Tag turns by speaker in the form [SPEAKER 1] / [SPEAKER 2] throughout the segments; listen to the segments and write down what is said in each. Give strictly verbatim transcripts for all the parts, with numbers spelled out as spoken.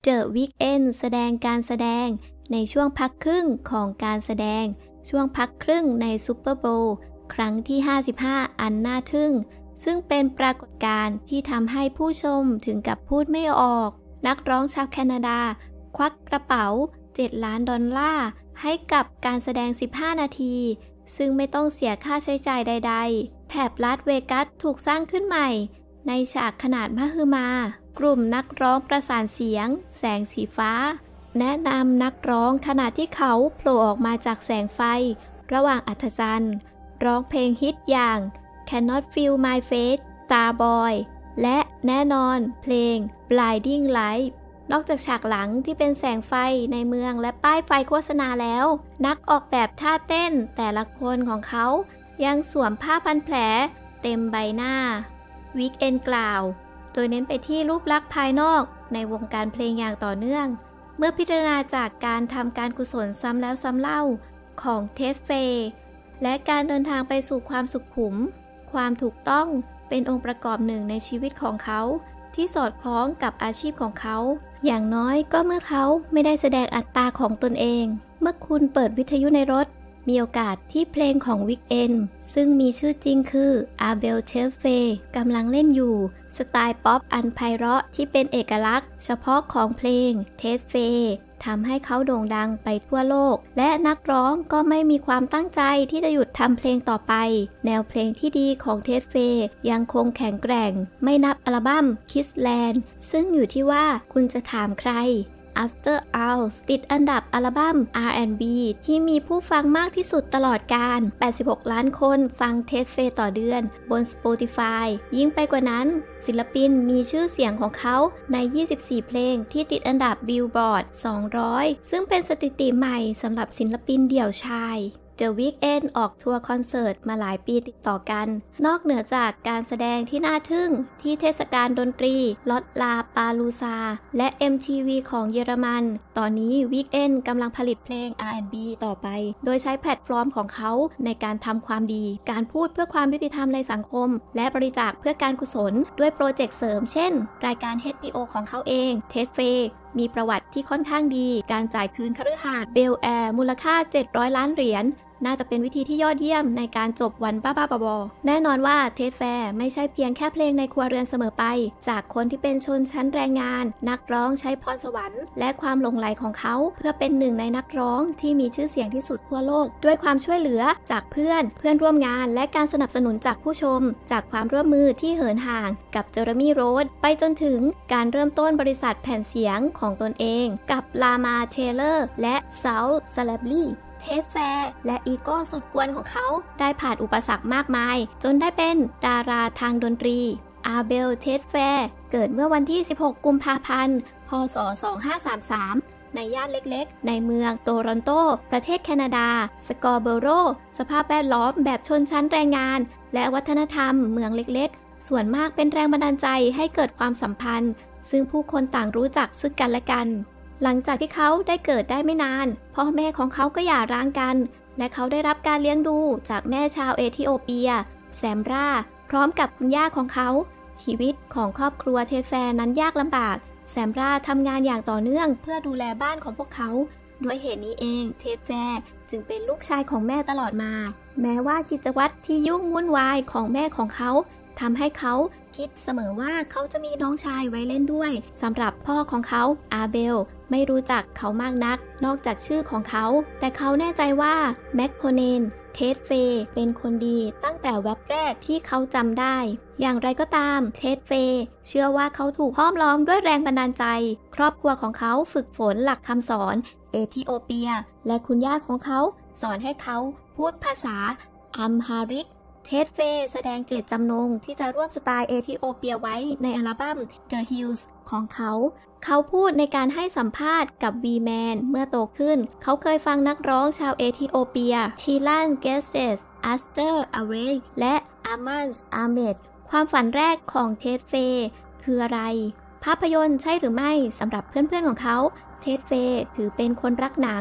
[SPEAKER 1] The Weeknd แสดงการแสดงในช่วงพักครึ่งของการแสดงช่วงพักครึ่งในซูเปอร์โบว์ครั้งที่ห้าสิบห้าอันน่าทึ่งซึ่งเป็นปรากฏการณ์ที่ทำให้ผู้ชมถึงกับพูดไม่ออกนักร้องชาวแคนาดาควักกระเป๋าเจ็ดล้านดอลลาร์ให้กับการแสดงสิบห้านาทีซึ่งไม่ต้องเสียค่าใช้จ่ายใดๆแถบลาสเวกัสถูกสร้างขึ้นใหม่ในฉากขนาดมหึมากลุ่มนักร้องประสานเสียงแสงสีฟ้าแนะนำนักร้องขณะที่เขาโผล่ออกมาจากแสงไฟระหว่างอัศจรรย์ร้องเพลงฮิตอย่าง Cannot Feel My Face Starboy และแน่นอนเพลง Blinding Lights นอกจากฉากหลังที่เป็นแสงไฟในเมืองและป้ายไฟโฆษณาแล้วนักออกแบบท่าเต้นแต่ละคนของเขายังสวมผ้าพันแผลเต็มใบหน้า Weeknd กล่าวโดยเน้นไปที่รูปลักษณ์ภายนอกในวงการเพลงอย่างต่อเนื่องเมื่อพิจารณาจากการทำการกุศลซ้ำแล้วซ้ำเล่าของเทฟเฟและการเดินทางไปสู่ความสุขขุมความถูกต้องเป็นองค์ประกอบหนึ่งในชีวิตของเขาที่สอดคล้องกับอาชีพของเขาอย่างน้อยก็เมื่อเขาไม่ได้แสดงอัตราของตนเองเมื่อคุณเปิดวิทยุในรถมีโอกาสที่เพลงของ Weeknd ซึ่งมีชื่อจริงคือ Abel Tesfaye กำลังเล่นอยู่สไตล์ป๊อปอันไพเราะที่เป็นเอกลักษณ์เฉพาะของเพลง Tesfaye ทำให้เขาโด่งดังไปทั่วโลกและนักร้องก็ไม่มีความตั้งใจที่จะหยุดทำเพลงต่อไปแนวเพลงที่ดีของ Tesfaye ยังคงแข็งแกร่งไม่นับอัลบั้ม Kissland ซึ่งอยู่ที่ว่าคุณจะถามใครAfter Hours ติดอันดับอัลบั้ม อาร์ แอนด์ บี ที่มีผู้ฟังมากที่สุดตลอดกาลแปดสิบหกล้านคนฟังเทฟเฟต่อเดือนบน Spotify ยิ่งไปกว่านั้นศิลปินมีชื่อเสียงของเขาในยี่สิบสี่เพลงที่ติดอันดับ Billboard สองร้อยซึ่งเป็นสถิติใหม่สำหรับศิลปินเดี่ยวชาย The Weeknd ออกทัวร์คอนเสิร์ตมาหลายปีติดต่อกันนอกเหนือจากการแสดงที่น่าทึ่งที่เทศกาลดนตรีลอตลาปาลูซาและ เอ็ม ที วี ของเยอรมันตอนนี้ Weeknd กำลังผลิตเพลง อาร์ แอนด์ บี ต่อไปโดยใช้แพลตฟอร์มของเขาในการทำความดีการพูดเพื่อความยุติธรรมในสังคมและบริจาคเพื่อการกุศลด้วยโปรเจกต์เสริมเช่นรายการ เอช บี โอ ของเขาเอง Tesfaye มีประวัติที่ค่อนข้างดีการจ่ายคืนคฤหาสน์เบลแอร์มูลค่าเจ็ดร้อยล้านเหรียญน่าจะเป็นวิธีที่ยอดเยี่ยมในการจบวันบ้าๆบอๆแน่นอนว่าเทสแฟร์ไม่ใช่เพียงแค่เพลงในครัวเรือนเสมอไปจากคนที่เป็นชนชั้นแรงงานนักร้องใช้พรสวรรค์และความหลงใหลของเขาเพื่อเป็นหนึ่งในนักร้องที่มีชื่อเสียงที่สุดทั่วโลกด้วยความช่วยเหลือจากเพื่อนเพื่อนร่วมงานและการสนับสนุนจากผู้ชมจากความร่วมมือที่เหินห่างกับเจอร์มี่โรดไปจนถึงการเริ่มต้นบริษัทแผ่นเสียงของตนเองกับลามาเทเลอร์และซาวด์ซาเลบลีเทฟแฟร์และอีโก้สุดกวนของเขาได้ผ่านอุปสรรคมากมายจนได้เป็นดาราทางดนตรีอาเบลเทฟแฟร์เกิดเมื่อวันที่สิบหกกุมภาพันธ์พ.ศ. สองพันห้าร้อยสามสิบสามในย่านเล็กๆในเมืองโตรอนโตประเทศแคนาดาสกอร์โบโรสภาพแวดล้อมแบบชนชั้นแรงงานและวัฒนธรรมเมืองเล็กๆส่วนมากเป็นแรงบันดาลใจให้เกิดความสัมพันธ์ซึ่งผู้คนต่างรู้จักซึ่งกันและกันหลังจากที่เขาได้เกิดได้ไม่นานพ่อแม่ของเขาก็หย่าร้างกันและเขาได้รับการเลี้ยงดูจากแม่ชาวเอธิโอเปียแซมราพร้อมกับคุณย่าของเขาชีวิตของครอบครัวเทฟแฟร์นั้นยากลำบากแซมราทำงานอย่างต่อเนื่องเพื่อดูแลบ้านของพวกเขาด้วยเหตุนี้เองเทฟแฟร์จึงเป็นลูกชายของแม่ตลอดมาแม้ว่ากิจวัตรที่ยุ่งวุ่นวายของแม่ของเขาทำให้เขาคิดเสมอว่าเขาจะมีน้องชายไว้เล่นด้วยสำหรับพ่อของเขาอาเบลไม่รู้จักเขามากนักนอกจากชื่อของเขาแต่เขาแน่ใจว่าแม็กโคเนนเทสเฟย์เป็นคนดีตั้งแต่แวบแรกที่เขาจำได้อย่างไรก็ตามเทสเฟย์เชื่อว่าเขาถูกห้อมล้อมด้วยแรงบันดาลใจครอบครัวของเขาฝึกฝนหลักคำสอนเอธิโอเปียและคุณย่าของเขาสอนให้เขาพูดภาษาอัมฮาริกเทสเฟย์แสดงเจตจำนงที่จะร่วมสไตล์เอธิโอเปียไว้ในอัลบั้ม The Hills ของเขาเขาพูดในการให้สัมภาษณ์กับ V-Man เมื่อโตขึ้นเขาเคยฟังนักร้องชาวเอธิโอเปียทีลันเกสเซสอัสเตอร์อาเรกและอามันส์อาเมดความฝันแรกของเทสเฟย์คืออะไรภาพยนตร์ใช่หรือไม่สำหรับเพื่อนๆของเขาเทสเฟย์ถือเป็นคนรักหนัง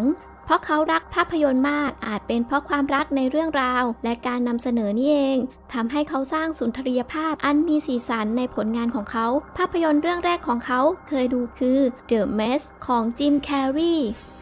[SPEAKER 1] เพราะเขารักภาพยนตร์มากอาจเป็นเพราะความรักในเรื่องราวและการนำเสนอนี่เองทำให้เขาสร้างสุนทรียภาพอันมีสีสันในผลงานของเขาภาพยนตร์เรื่องแรกของเขาเคยดูคือ The Mess ของจิม แคร์รี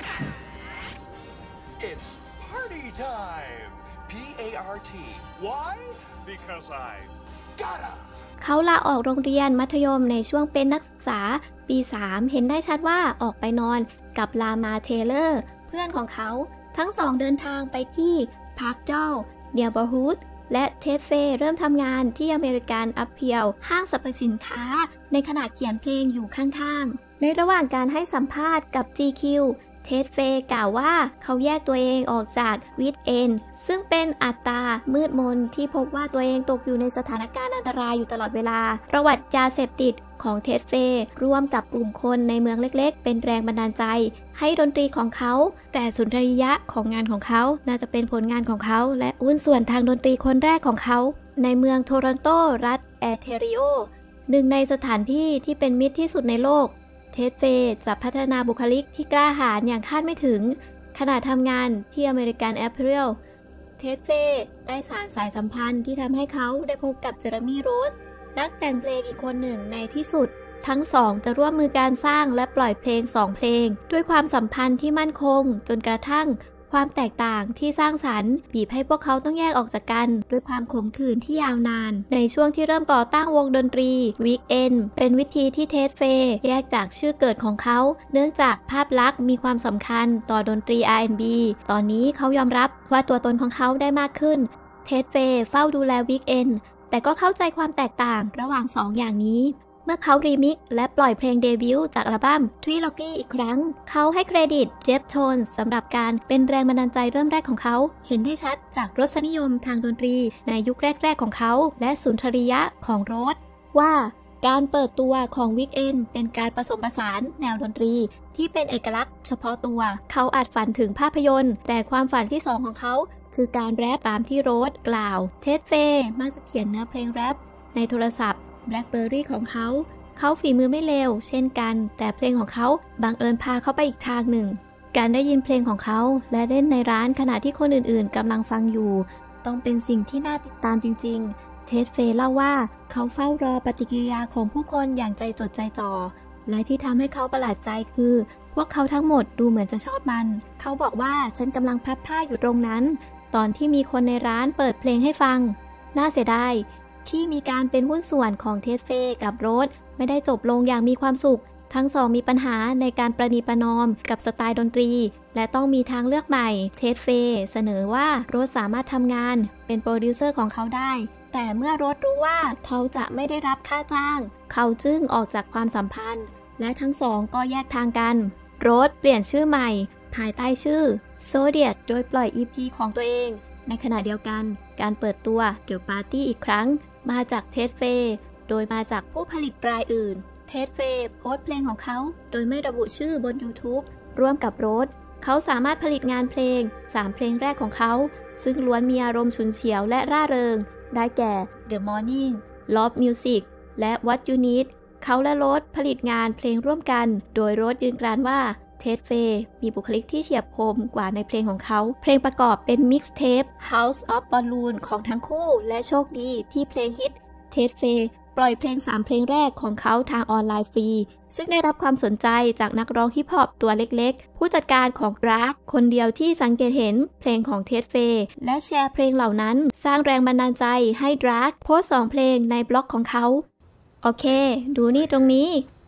[SPEAKER 2] It's party time. P A R T. Why? Because I gotta.
[SPEAKER 1] เขาลาออกโรงเรียนมัธยมในช่วงเป็นนักศึกษาปีสามเห็นได้ชัดว่าออกไปนอนกับลามาเทเลอร์เพื่อนของเขาทั้งสองเดินทางไปที่พาร์คดอลเนียร์บอร์ฮูดและเทฟเฟเริ่มทำงานที่อเมริกันอัพเพียวห้างสรรพสินค้าในขณะเขียนเพลงอยู่ข้างๆในระหว่างการให้สัมภาษณ์กับ จี คิว เทฟเฟกล่าวว่าเขาแยกตัวเองออกจากวิดเอนซึ่งเป็นอัตตามืดมนที่พบว่าตัวเองตกอยู่ในสถานการณ์อันตรายอยู่ตลอดเวลาประวัติยาเสพติดของเทฟเฟร่วมกับกลุ่มคนในเมืองเล็กๆเป็นแรงบันดาลใจให้ดนตรีของเขาแต่สุนทรียะของงานของเขาน่าจะเป็นผลงานของเขาและหุ้นส่วนทางดนตรีคนแรกของเขาในเมืองโทรอนโตรัฐแอนแทริโอหนึ่งในสถานที่ที่เป็นมิตรที่สุดในโลกเทฟเฟจะพัฒนาบุคลิกที่กล้าหาญอย่างคาดไม่ถึงขณะทำงานที่อเมริกันแอปเปิลเทฟเฟได้สานสายสัมพันธ์ที่ทำให้เขาได้พบกับเจอร์มี่โรสนักแต่งเพลงอีกคนหนึ่งในที่สุดทั้งสองจะร่วมมือการสร้างและปล่อยเพลงสองเพลงด้วยความสัมพันธ์ที่มั่นคงจนกระทั่งความแตกต่างที่สร้างสรรค์บีบให้พวกเขาต้องแยกออกจากกันด้วยความขมขื่นที่ยาวนานในช่วงที่เริ่มก่อตั้งวงดนตรี Weekend เป็นวิธีที่เทฟเฟแยกจากชื่อเกิดของเขาเนื่องจากภาพลักษณ์มีความสำคัญต่อดนตรี อาร์ แอนด์ บี ตอนนี้เขายอมรับว่าตัวตนของเขาได้มากขึ้นเทฟเฟเฝ้าดูแล Weekend แต่ก็เข้าใจความแตกต่างระหว่างสองอย่างนี้เมื่อเขารีมิกซ์และปล่อยเพลงเดบิวต์จากอัลบั้ม Trilogy อีกครั้งเขาให้เครดิตเจฟโทนสำหรับการเป็นแรงบันดาลใจเริ่มแรกของเขาเห็นได้ชัดจากรสนิยมทางดนตรีในยุคแรกๆของเขาและสุนทรียะของโรสว่าการเปิดตัวของ Weekend เป็นการผสมผสานแนวดนตรีที่เป็นเอกลักษณ์เฉพาะตัวเขาอาจฝันถึงภาพยนตร์แต่ความฝันที่สองของเขาคือการแรปตามที่โรสกล่าวเทฟเฟมักจะเขียนเนื้อเพลงแรปในโทรศัพท์ BlackBerry ของเขาเขาฝีมือไม่เลวเช่นกันแต่เพลงของเขาบังเอิญพาเขาไปอีกทางหนึ่งการได้ยินเพลงของเขาและเล่นในร้านขณะที่คนอื่นๆกำลังฟังอยู่ต้องเป็นสิ่งที่น่าติดตามจริงๆเทฟเฟเล่าว่าเขาเฝ้ารอปฏิกิริยาของผู้คนอย่างใจจดใจจ่อและที่ทำให้เขาประหลาดใจคือพวกเขาทั้งหมดดูเหมือนจะชอบมันเขาบอกว่าฉันกำลังพับผ้าอยู่ตรงนั้นตอนที่มีคนในร้านเปิดเพลงให้ฟังน่าเสียดายที่มีการเป็นหุ้นส่วนของเทฟเฟกับโรสไม่ได้จบลงอย่างมีความสุขทั้งสองมีปัญหาในการประนีประนอมกับสไตล์ดนตรีและต้องมีทางเลือกใหม่เทฟเฟเสนอว่าโรสสามารถทำงานเป็นโปรดิวเซอร์ของเขาได้แต่เมื่อโรสรู้ว่าเขาจะไม่ได้รับค่าจ้างเขาจึงออกจากความสัมพันธ์และทั้งสองก็แยกทางกันโรสเปลี่ยนชื่อใหม่ภายใต้ชื่อโซเดียตโดยปล่อย อี พี ของตัวเองในขณะเดียวกันการเปิดตัว The Party อีกครั้งมาจากเทฟเฟโดยมาจากผู้ผลิตรายอื่นเทฟเฟโพสต์เพลงของเขาโดยไม่ระบุชื่อบน YouTube ร่วมกับโรสเขาสามารถผลิตงานเพลงสามเพลงแรกของเขาซึ่งล้วนมีอารมณ์ฉุนเฉียวและร่าเริงได้แก่ The Morning Love Music และ What You Need เขาและโรสผลิตงานเพลงร่วมกันโดยโรสยืนกรานว่าเทฟเฟมีบุคลิกที่เฉียบคมกว่าในเพลงของเขาเพลงประกอบเป็นมิกซ์เทป House of Balloon ของทั้งคู่และโชคดีที่เพลงฮิตเทฟเฟปล่อยเพลงสามเพลงแรกของเขาทางออนไลน์ฟรีซึ่งได้รับความสนใจจากนักร้องฮิปฮอปตัวเล็กๆผู้จัดการของดราฟคนเดียวที่สังเกตเห็นเพลงของเทฟเฟและแชร์เพลงเหล่านั้นสร้างแรงบันดาลใจให้ดราฟโพสต์สองเพลงในบล็อกของเขาโอเคดูนี่ตรงนี้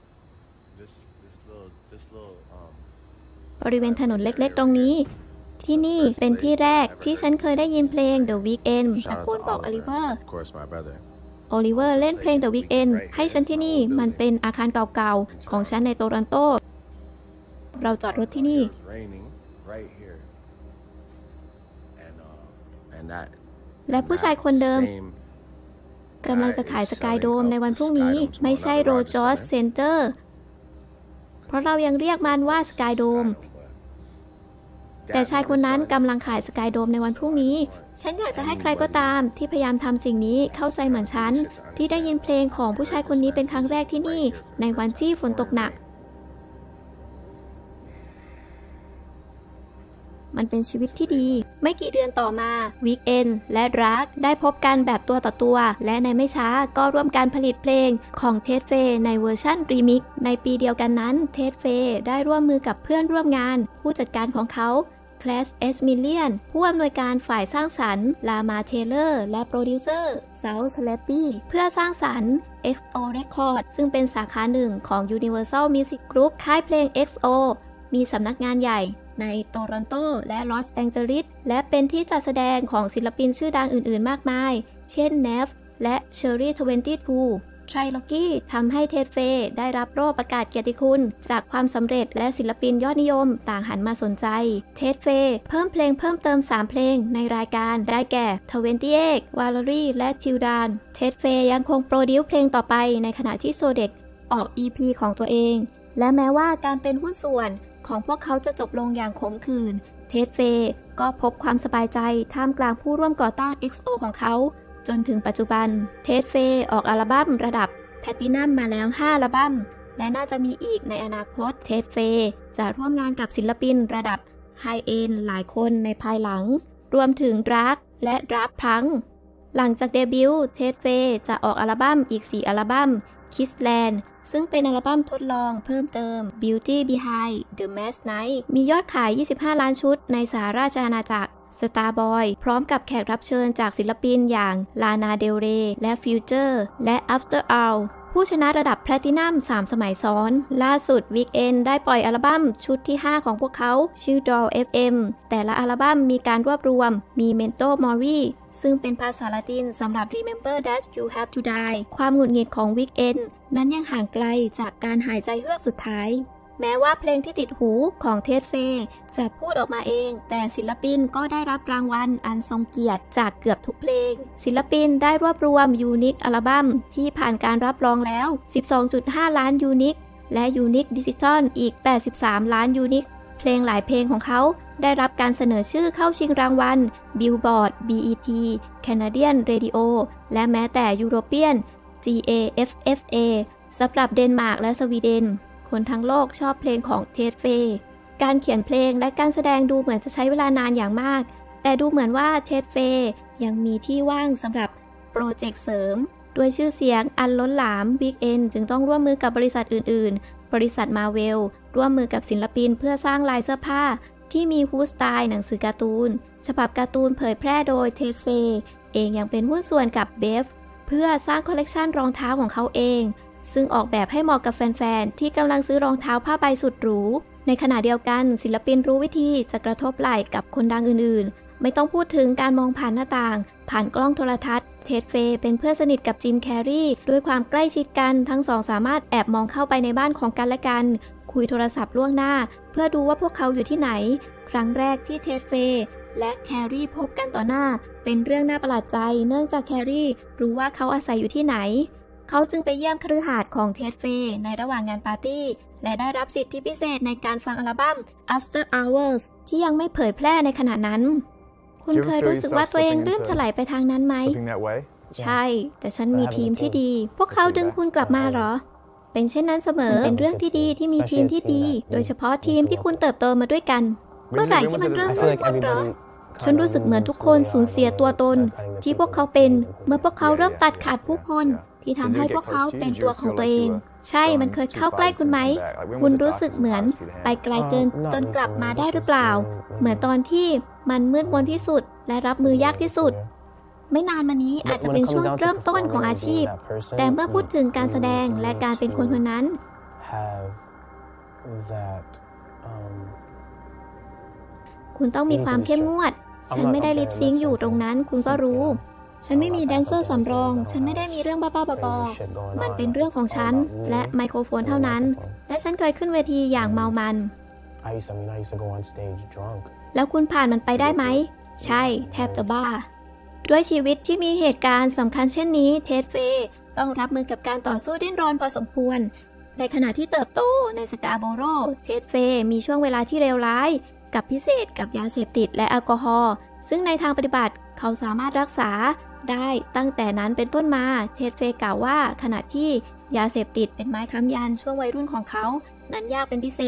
[SPEAKER 1] บริเวณถนนเล็กๆตรงนี้ที่นี่เป็นที่แรกที่ฉันเคยได้ยินเพลง The Weekend ตะโกนบอกอลิเวอร์โอลิเวอร์เล่นเพลง The Weekend ให้ฉันที่นี่มันเป็นอาคารเก่าๆของฉันในโตรอนโตเราจอดรถที่นี่และผู้ชายคนเดิมกำลังจะขายสกายโดมในวันพรุ่งนี้ไม่ใช่โรจอสเซ็นเตอร์เพราะเรายังเรียกมันว่าสกายโดมแต่ชายคนนั้นกำลังขายสกายโดมในวันพรุ่งนี้ฉันอยากจะให้ใครก็ตามที่พยายามทำสิ่งนี้เข้าใจเหมือนฉันที่ได้ยินเพลงของผู้ชายคนนี้เป็นครั้งแรกที่นี่ในวันที่ฝนตกหนักมันเป็นชีวิตที่ดีไม่กี่เดือนต่อมาวีคเอนด์และดรักได้พบกันแบบตัวต่อตัวและในไม่ช้าก็ร่วมการผลิตเพลงของเท็ดเฟย์ในเวอร์ชันรีมิกซ์ในปีเดียวกันนั้นเท็ดเฟย์ได้ร่วมมือกับเพื่อนร่วมงานผู้จัดการของเขาแคลส เอส มิลเลียน ผู้อำนวยการฝ่ายสร้างสรรค์ลามาเทเลอร์และโปรดิวเซอร์เซาท์สแลปปี้เพื่อสร้างสรรค์ เอ็กซ์ โอ Records ซึ่งเป็นสาขาหนึ่งของ Universal Music Group ค่ายเพลง เอ็กซ์ โอ มีสำนักงานใหญ่ในโตรอนโตและลอสแองเจลิสและเป็นที่จัดแสดงของศิลปินชื่อดังอื่นๆมากมายเช่น เนฟ และ เชอร์รี่ ทเวนตี้ทู Trilogy ทำให้เท็ดเฟย์ได้รับโล่ประกาศเกียรติคุณจากความสำเร็จและศิลปินยอดนิยมต่างหันมาสนใจเท็ดเฟย์เพิ่มเพลงเพิ่มเติมสามเพลงในรายการได้แก่ทเวนตี้เอ็ก Valerie และ Tildan เท็ดเฟย์ยังคงโปรดิวซ์เพลงต่อไปในขณะที่โซเด็กออก อี พี ของตัวเองและแม้ว่าการเป็นหุ้นส่วนของพวกเขาจะจบลงอย่างขมขื่นเท็ดเฟย์ก็พบความสบายใจท่ามกลางผู้ร่วมก่อตั้ง เอ็กซ์ โอ ของเขาจนถึงปัจจุบันเท็ดเฟย์ออกอัลบั้มระดับแพลตินัมมาแล้วห้าอัลบั้มและน่าจะมีอีกในอนาคตเท็ดเฟย์จะร่วมงานกับศิลปินระดับไฮเอนด์หลายคนในภายหลังรวมถึงดรักและดรักพังหลังจากเดบิวต์เท็ดเฟย์จะออกอัลบั้มอีกสี่อัลบั้ม Kissland ซึ่งเป็นอัลบั้มทดลองเพิ่มเติม Beauty Behind the Mask Night มียอดขายยี่สิบห้าล้านชุดในสหราชอาณาจักรStarboy พร้อมกับแขกรับเชิญจากศิลปินอย่างลานาเดลเรย์และ Future และ After All ผู้ชนะระดับแพลตินัมสามสมัยซ้อนล่าสุด Weekend ได้ปล่อยอัลบั้มชุดที่ห้าของพวกเขาชื่อ Doll เอฟ เอ็ม แต่ละอัลบั้มมีการรวบรวมมี Memento Mori ซึ่งเป็นภาษาละตินสำหรับ Remember That You Have to Die ความหงุดหงิดของ Weekend นั้นยังห่างไกลจากการหายใจเฮือกสุดท้ายแม้ว่าเพลงที่ติดหูของเท็ดเฟย์จะพูดออกมาเองแต่ศิลปินก็ได้รับรางวัลอันทรงเกียรติจากเกือบทุกเพลงศิลปินได้รวบรวมยูนิคอัลบั้มที่ผ่านการรับรองแล้ว สิบสองจุดห้า ล้านยูนิคและยูนิคดิจิตอลอีกแปดสิบสามล้านยูนิคเพลงหลายเพลงของเขาได้รับการเสนอชื่อเข้าชิงรางวัล Billboard บี อี ที Canadian Radio และแม้แต่ European จี เอ เอฟ เอฟ เอ สำหรับเดนมาร์กและสวีเดนคนทั้งโลกชอบเพลงของเท็ดเฟย์การเขียนเพลงและการแสดงดูเหมือนจะใช้เวลานานอย่างมากแต่ดูเหมือนว่าเท็ดเฟย์ยังมีที่ว่างสำหรับโปรเจกต์เสริมด้วยชื่อเสียงอันล้นหลาม Weekend จึงต้องร่วมมือกับบริษัทอื่นๆบริษัท Marvel ร่วมมือกับศิลปินเพื่อสร้างลายเสื้อผ้าที่มีฮู้ดสไตล์หนังสือการ์ตูนฉบับการ์ตูนเผยแพร่โดยเท็ดเฟย์เองยังเป็นหุ้นส่วนกับ เบฟ เพื่อสร้างคอลเลกชันรองเท้าของเขาเองซึ่งออกแบบให้เหมาะกับแฟนๆที่กำลังซื้อรองเท้าผ้าใบสุดหรูในขณะเดียวกันศิลปินรู้วิธีจะกระทบไหล่กับคนดังอื่นๆไม่ต้องพูดถึงการมองผ่านหน้าต่างผ่านกล้องโทรทัศน์เท็ดเฟย์เป็นเพื่อนสนิทกับจิมแคร์รีด้วยความใกล้ชิดกันทั้งสองสามารถแอบมองเข้าไปในบ้านของกันและกันคุยโทรศัพท์ล่วงหน้าเพื่อดูว่าพวกเขาอยู่ที่ไหนครั้งแรกที่เท็ดเฟย์และแคร์รีพบกันต่อหน้าเป็นเรื่องน่าประหลาดใจเนื่องจากแคร์รีรู้ว่าเขาอาศัยอยู่ที่ไหนเขาจึงไปเยี่ยมคฤหาสน์ของเท็ดเฟย์ในระหว่างงานปาร์ตี้และได้รับสิทธิพิเศษในการฟังอัลบั้ม After Hours ที่ยังไม่เผยแพร่ในขณะนั้นคุณเคยรู้สึกว่าตัวเองลื่นถลายไปทางนั้นไหมใช่แต่ฉันมีทีมที่ดีพวกเขาดึงคุณกลับมาเหรอเป็นเช่นนั้นเสมอเป็นเรื่องที่ดีที่มีทีมที่ดีโดยเฉพาะทีมที่คุณเติบโตมาด้วยกันเมื่อไหร่ที่มันเริ่มมืดมนเหรอฉันรู้สึกเหมือนทุกคนสูญเสียตัวตนที่พวกเขาเป็นเมื่อพวกเขาเริ่มตัดขาดผู้คนที่ทำให้พวกเขาเป็นตัวของตัวเองใช่มันเคยเข้าใกล้คุณไหมคุณรู้สึกเหมือนไปไกลเกินจนกลับมาได้หรือเปล่าเหมือนตอนที่มันมืดมนที่สุดและรับมือยากที่สุดไม่นานมานี้อาจจะเป็นช่วงเริ่มต้นของอาชีพแต่เมื่อพูดถึงการแสดงและการเป็นคนคนนั้นคุณต้องมีความเข้มงวดฉันไม่ได้ลิปซิงค์อยู่ตรงนั้นคุณก็รู้ฉันไม่มีแดนเซอร์สำรองฉันไม่ได้มีเรื่องบ้าๆบอๆมันเป็นเรื่องของฉันและไมโครโฟนเท่านั้นและฉันเคยขึ้นเวทีอย่างเมามันแล้วคุณผ่านมันไปได้ไหมใช่แทบจะบ้าด้วยชีวิตที่มีเหตุการณ์สำคัญเช่นนี้เท็ดเฟย์ต้องรับมือกับการต่อสู้ดิ้นรนพอสมควรในขณะที่เติบโตในสกาโบโรเท็ดเฟย์มีช่วงเวลาที่เลวร้ายกับพิเศษกับยาเสพติดและแอลกอฮอล์ซึ่งในทางปฏิบัติเขาสามารถรักษาได้ตั้งแต่นั้นเป็นต้นมาเท็ดเฟย์กล่าวว่าขณะที่ยาเสพติดเป็นไม้ค้ำยันช่วงวัยรุ่นของเขานั้นยากเป็นพิเศษ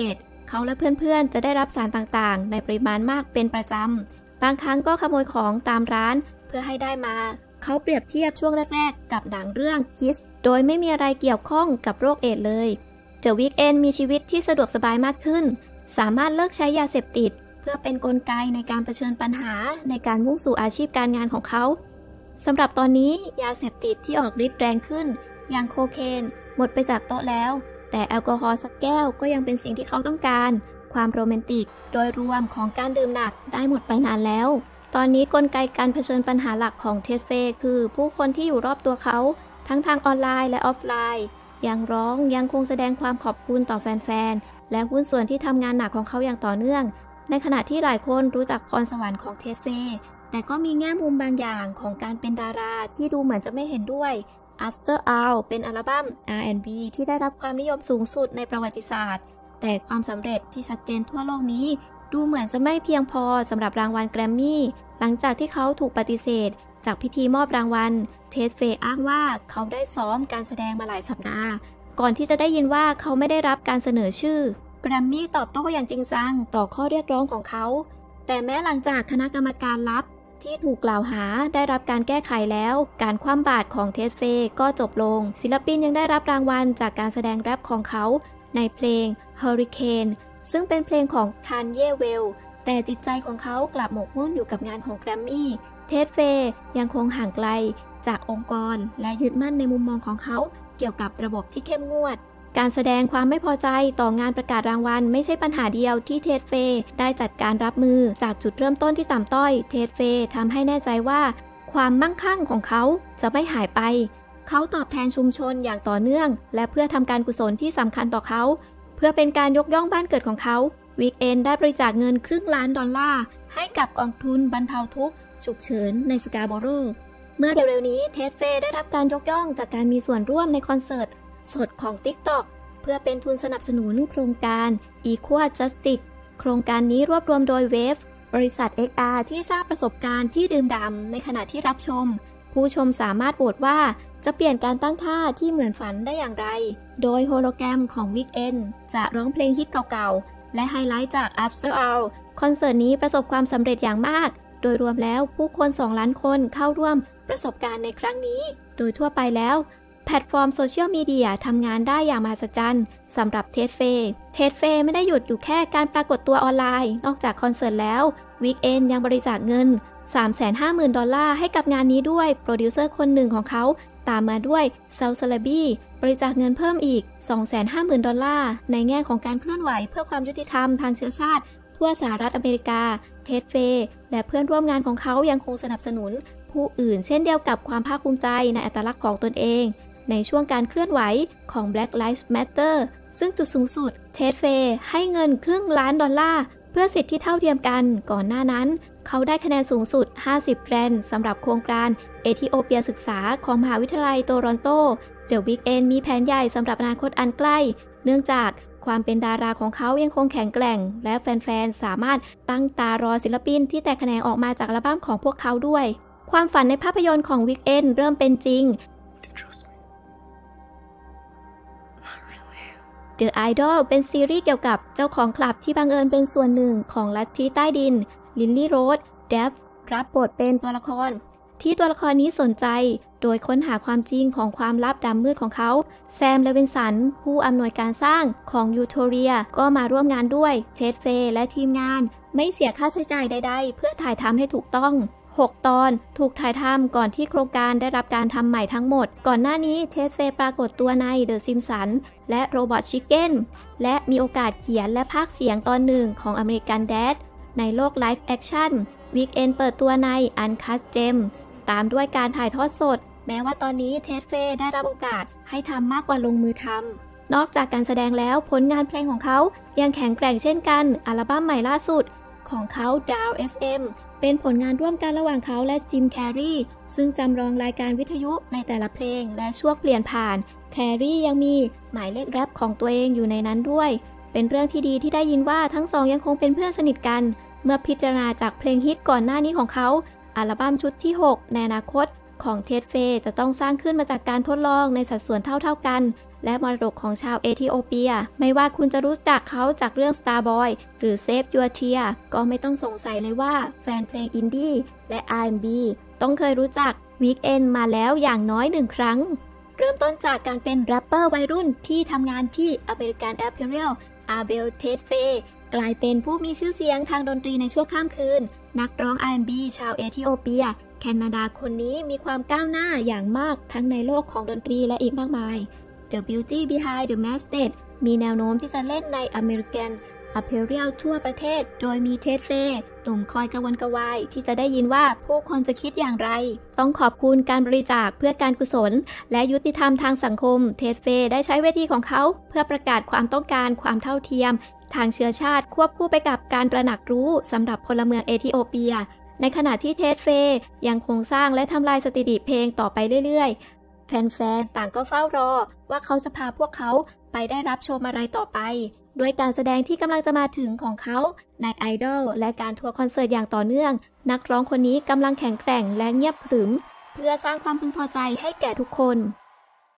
[SPEAKER 1] เขาและเพื่อนๆจะได้รับสารต่างๆในปริมาณมากเป็นประจำบางครั้งก็ขโมยของตามร้านเพื่อให้ได้มาเขาเปรียบเทียบช่วงแรกๆกับหนังเรื่อง Kiss โดยไม่มีอะไรเกี่ยวข้องกับโรคเอดส์เลย The Weeknd มีชีวิตที่สะดวกสบายมากขึ้นสามารถเลิกใช้ยาเสพติดเพื่อเป็นกลไกในการเผชิญปัญหาในการมุ่งสู่อาชีพการงานของเขาสำหรับตอนนี้ยาเสพติดที่ออกฤทธิ์แรงขึ้นอย่างโคเคนหมดไปจากโต๊ะแล้วแต่แอลกอฮอล์สักแก้วก็ยังเป็นสิ่งที่เขาต้องการความโรแมนติกโดยรวมของการดื่มหนักได้หมดไปนานแล้วตอนนี้กลไกการเผชิญปัญหาหลักของเท็ดเฟย์คือผู้คนที่อยู่รอบตัวเขาทั้งทางออนไลน์และออฟไลน์ยังร้องยังคงแสดงความขอบคุณต่อแฟนๆและหุ้นส่วนที่ทำงานหนักของเขาอย่างต่อเนื่องในขณะที่หลายคนรู้จักพรสวรรค์ของเท็ดเฟย์แต่ก็มีแง่มุมบางอย่างของการเป็นดาราที่ดูเหมือนจะไม่เห็นด้วย After All เป็นอัลบั้ม อาร์ แอนด์ บี ที่ได้รับความนิยมสูงสุดในประวัติศาสตร์แต่ความสำเร็จที่ชัดเจนทั่วโลกนี้ดูเหมือนจะไม่เพียงพอสำหรับรางวัลแกรมมี่หลังจากที่เขาถูกปฏิเสธจากพิธีมอบรางวัลเท็ดเฟย์อ้างว่าเขาได้ซ้อมการแสดงมาหลายสัปดาห์ก่อนที่จะได้ยินว่าเขาไม่ได้รับการเสนอชื่อแกรมมี่ตอบโต้อย่างจริงจังต่อข้อเรียกร้องของเขาแต่แม้หลังจากคณะกรรมการลับที่ถูกกล่าวหาได้รับการแก้ไขแล้วการคว่ำบาตรของเท็ดเฟย์ก็จบลงศิลปินยังได้รับรางวัลจากการแสดงแรปของเขาในเพลง Hurricane ซึ่งเป็นเพลงของคานเย่เวลแต่จิตใจของเขากลับหมกมุ่นอยู่กับงานของแกรมมี่เท็ดเฟย์ยังคงห่างไกลจากองค์กรและยึดมั่นในมุมมองของเขาเกี่ยวกับระบบที่เข้มงวดการแสดงความไม่พอใจต่องานประกาศรางวัลไม่ใช่ปัญหาเดียวที่เท็ดเฟย์ได้จัดการรับมือจากจุดเริ่มต้นที่ต่ำต้อยเท็ดเฟย์ทำให้แน่ใจว่าความมั่งคั่งของเขาจะไม่หายไปเขาตอบแทนชุมชนอย่างต่อเนื่องและเพื่อทำการกุศลที่สำคัญต่อเขาเพื่อเป็นการยกย่องบ้านเกิดของเขาวีคเอนด์ได้บริจาคเงินครึ่งล้านดอลลาร์ให้กับกองทุนบรรเทาทุกข์ฉุกเฉินในสกาโบโรเมื่อเร็วๆนี้เท็ดเฟย์ได้รับการยกย่องจากการมีส่วนร่วมในคอนเสิร์ตสดของ TikTok เพื่อเป็นทุนสนับสนุนโครงการ Equal Justice โครงการนี้รวบรวมโดย Wave บริษัท เอ็กซ์ อาร์ ที่สร้างประสบการณ์ที่ดื่มด่ำในขณะที่รับชมผู้ชมสามารถโหวตว่าจะเปลี่ยนการตั้งท่าที่เหมือนฝันได้อย่างไรโดยโฮโลแกรมของ Weeknd จะร้องเพลงฮิตเก่าๆและไฮไลท์จาก After All คอนเสิร์ตนี้ประสบความสำเร็จอย่างมากโดยรวมแล้วผู้คนสองล้านคนเข้าร่วมประสบการณ์ในครั้งนี้โดยทั่วไปแล้วแพลตฟอร์มโซเชียลมีเดียทำงานได้อย่างมหัศจรรย์สำหรับเท็ดเฟย์เท็ดเฟย์ไม่ได้หยุดอยู่แค่การปรากฏตัวออนไลน์นอกจากคอนเสิร์ตแล้ว Weeknd ยังบริจาคเงิน สามแสนห้าหมื่น ดอลลาร์ให้กับงานนี้ด้วยโปรดิวเซอร์คนหนึ่งของเขาตามมาด้วยเซลซาลาบีบริจาคเงินเพิ่มอีก สองแสนห้าหมื่น ดอลลาร์ในแง่ของการเคลื่อนไหวเพื่อความยุติธรรมทางเชื้อชาติทั่วสหรัฐอเมริกาเท็ดเฟย์และเพื่อนร่วมงานของเขายังคงสนับสนุนผู้อื่นเช่นเดียวกับความภาคภูมิใจในอัตลักษณ์ของตนเองในช่วงการเคลื่อนไหวของ Black Lives Matter ซึ่งจุดสูงสุดเท็ดเฟย์ให้เงินครึ่งล้านดอลลาร์เพื่อสิทธิเท่าเทียมกันก่อนหน้านั้นเขาได้คะแนนสูงสุดห้าสิบแกรนด์สำหรับโครงการเอธิโอเปียศึกษาของมหาวิทยาลัยโตรอนโต The Weeknd มีแผนใหญ่สำหรับอนาคตอันใกล้เนื่องจากความเป็นดาราของเขายังคงแข็งแกร่งและแฟนๆสามารถตั้งตารอศิลปินที่แตกแขนงออกมาจากอัลบั้มของพวกเขาด้วยความฝันในภาพยนตร์ของ Weeknd เริ่มเป็นจริง The Idol เป็นซีรีส์เกี่ยวกับเจ้าของคลับที่บังเอิญเป็นส่วนหนึ่งของลัทธิใต้ดินลินลี่โรธเดฟรับบทเป็นตัวละครที่ตัวละครนี้สนใจโดยค้นหาความจริงของความลับดำมืดของเขาแซมเลวินสันผู้อำนวยการสร้างของยูโทเรียก็มาร่วมงานด้วยเท็ดเฟย์และทีมงานไม่เสียค่าใช้จ่ายใดๆเพื่อถ่ายทำให้ถูกต้องหกตอนถูกถ่ายทำก่อนที่โครงการได้รับการทำใหม่ทั้งหมดก่อนหน้านี้เท็ดเฟย์ปรากฏตัวใน The Simpsons และ Robot Chicken และมีโอกาสเขียนและพากย์เสียงตอนหนึ่งของ American Dad ในโลกไลฟ์แอคชั่น Weeknd เปิดตัวใน Uncut Gems ตามด้วยการถ่ายทอดสดแม้ว่าตอนนี้เท็ดเฟย์ได้รับโอกาสให้ทำมากกว่าลงมือทำนอกจากการแสดงแล้วผลงานเพลงของเขายังแข็งแกร่งเช่นกันอัลบั้มใหม่ล่าสุดของเขา Down เอฟ เอ็ม เป็นผลงานร่วมกันระหว่างเขาและจิมแคร์รีซึ่งจำลองรายการวิทยุในแต่ละเพลงและช่วงเปลี่ยนผ่านแคร์รียังมีหมายเลขแรปของตัวเองอยู่ในนั้นด้วยเป็นเรื่องที่ดีที่ได้ยินว่าทั้งสองยังคงเป็นเพื่อนสนิทกันเมื่อพิจารณาจากเพลงฮิตก่อนหน้านี้ของเขาอัลบั้มชุดที่หกในอนาคตของเท็ดเฟย์จะต้องสร้างขึ้นมาจากการทดลองในสัดส่วนเท่าๆกันและมรดกของชาวเอธิโอเปียไม่ว่าคุณจะรู้จักเขาจากเรื่อง Starboy หรือ Save Your Tear ก็ไม่ต้องสงสัยเลยว่าแฟนเพลงอินดี้และ อาร์ แอนด์ บี ต้องเคยรู้จัก Weeknd มาแล้วอย่างน้อยหนึ่งครั้งเริ่มต้นจากการเป็นแรปเปอร์วัยรุ่นที่ทำงานที่ American Apparel อาเบล เทดเฟย์กลายเป็นผู้มีชื่อเสียงทางดนตรีในชั่วข้ามคืนนักร้อง อาร์ แอนด์ บี ชาวเอธิโอเปียแคนาดาคนนี้มีความก้าวหน้าอย่างมากทั้งในโลกของดนตรีและอีกมากมาย The Beauty Behind the Mask มีแนวโน้มที่จะเล่นใน American Apparel ทั่วประเทศโดยมีเทดเฟย์หนุ่มคอยกระวนกระวายที่จะได้ยินว่าผู้คนจะคิดอย่างไรต้องขอบคุณการบริจาคเพื่อการกุศลและยุติธรรมทางสังคมเทดเฟย์ได้ใช้เวทีของเขาเพื่อประกาศความต้องการความเท่าเทียมทางเชื้อชาติควบคู่ไปกับการตระหนักรู้สำหรับพลเมืองเอธิโอเปียในขณะที่เทดเฟย์ยังคงสร้างและทำลายสถิติเพลงต่อไปเรื่อยๆแฟนๆต่างก็เฝ้ารอว่าเขาจะพาพวกเขาไปได้รับชมอะไรต่อไปด้วยการแสดงที่กำลังจะมาถึงของเขาใน Idol และการทัวร์คอนเสิร์ตอย่างต่อเนื่องนักร้องคนนี้กำลังแข็งแกร่งและเงียบขรึมเพื่อสร้างความพึงพอใจให้แก่ทุกคน